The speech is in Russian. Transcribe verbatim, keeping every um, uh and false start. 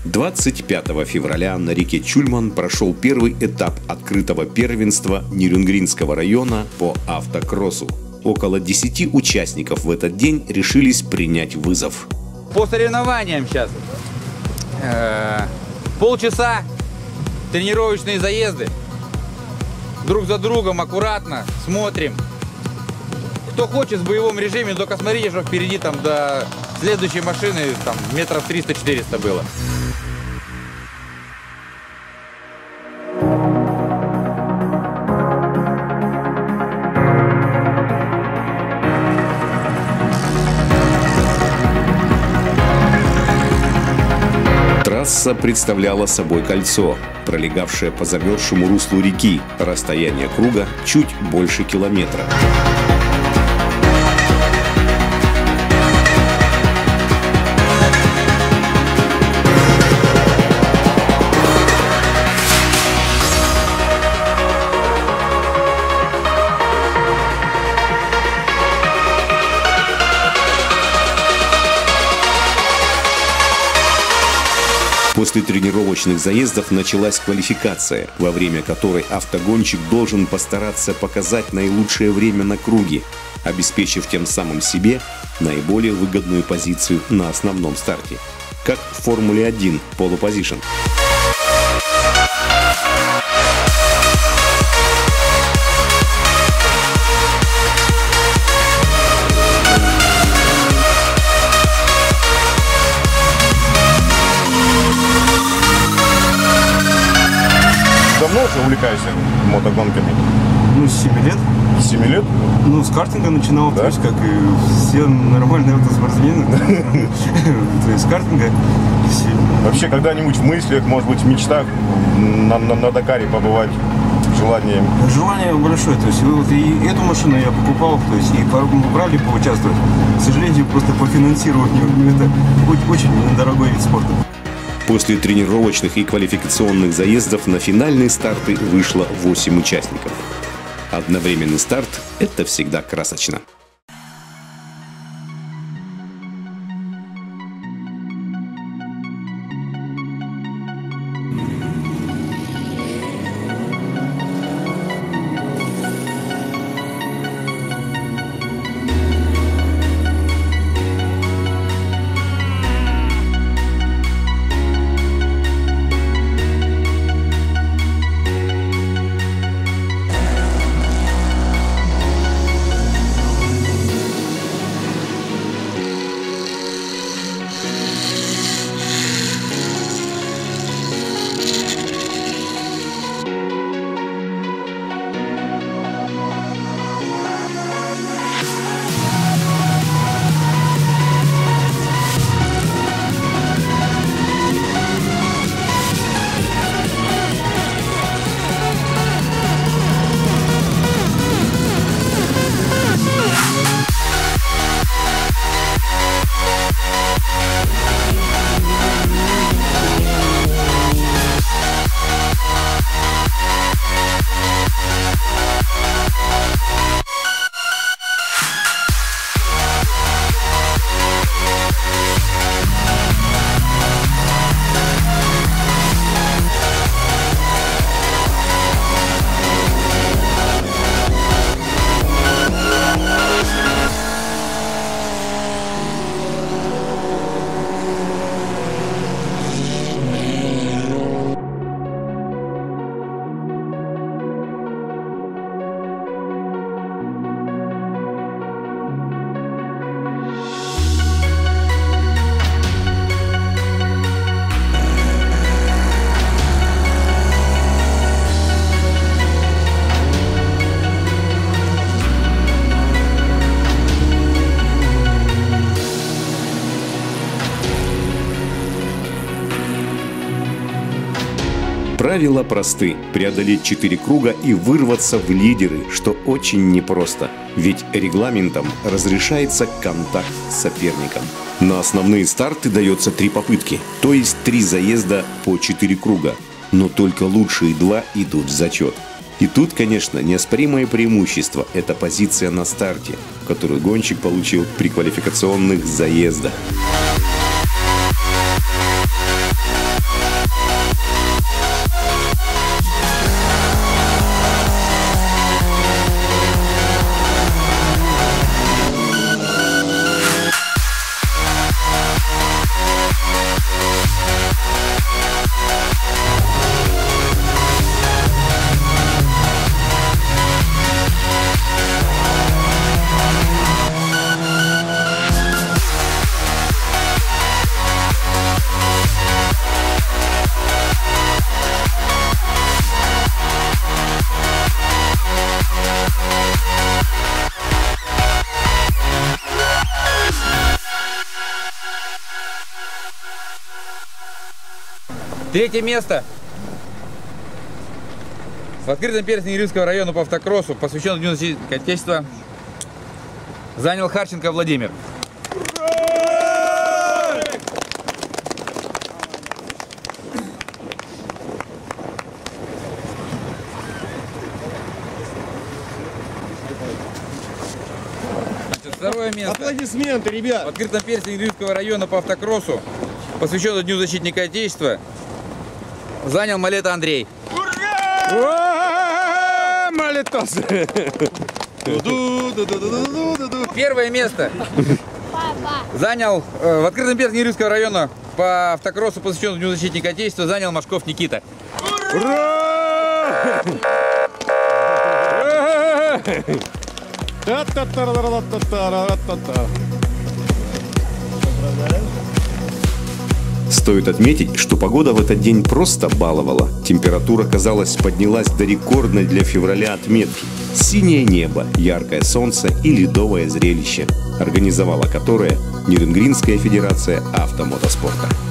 двадцать пятого февраля на реке Чульман прошел первый этап открытого первенства Нюрюнгринского района по автокроссу. Около десяти участников в этот день решились принять вызов. По соревнованиям сейчас э, полчаса тренировочные заезды. Друг за другом аккуратно смотрим. Кто хочет в боевом режиме, только смотрите, что впереди там до следующей машины там метров триста-четыреста было. Трасса представляла собой кольцо, пролегавшее по замерзшему руслу реки. Расстояние круга чуть больше километра. После тренировочных заездов началась квалификация, во время которой автогонщик должен постараться показать наилучшее время на круге, обеспечив тем самым себе наиболее выгодную позицию на основном старте. Как в Формуле один Pole Position. Давно уже увлекаешься мотогонками? Ну, с семи лет. С семи лет? Ну, с картинга начинал, да? То есть, как и все нормальные автоспортсмены. То есть, с картинга. Вообще, когда-нибудь в мыслях, может быть, в мечтах на Дакаре побывать? Желание? Желание большое. То есть, вот и эту машину я покупал, то есть, и брали поучаствовать. К сожалению, просто по финансированию это очень дорогой вид спорта. После тренировочных и квалификационных заездов на финальные старты вышло восемь участников. Одновременный старт – это всегда красочно. Правила просты – преодолеть четыре круга и вырваться в лидеры, что очень непросто, ведь регламентом разрешается контакт с соперником. На основные старты дается три попытки, то есть три заезда по четыре круга, но только лучшие два идут в зачет. И тут, конечно, неоспоримое преимущество – это позиция на старте, которую гонщик получил при квалификационных заездах. Третье место в открытом перстне Юрьевского района по автокроссу, посвященному Дню защитника Отечества, занял Харченко Владимир. Значит, второе место. Аплодисменты, ребят! В открытом перстне Юрьевского района по автокроссу, посвященному Дню защитника Отечества, занял Малета Андрей. Малетосы! Первое место занял э, в открытом перстне Юрьевского района по автокроссу, посвященному Дню защитника Отечества, занял Машков Никита. Ура! Та-та-та-ра-ра-та-та-ра-ра-та-та. Стоит отметить, что погода в этот день просто баловала. Температура, казалось, поднялась до рекордной для февраля отметки. Синее небо, яркое солнце и ледовое зрелище, организовала которое Нюрнбергская федерация автомотоспорта.